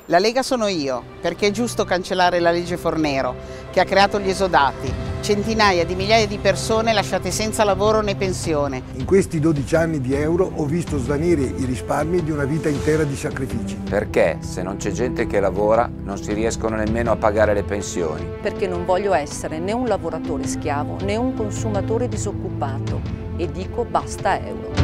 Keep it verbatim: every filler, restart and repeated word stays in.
La Lega sono io, perché è giusto cancellare la legge Fornero, che ha creato gli esodati, centinaia di migliaia di persone lasciate senza lavoro né pensione. In questi dodici anni di euro ho visto svanire i risparmi di una vita intera di sacrifici. Perché se non c'è gente che lavora non si riescono nemmeno a pagare le pensioni. Perché non voglio essere né un lavoratore schiavo né un consumatore disoccupato e dico basta euro.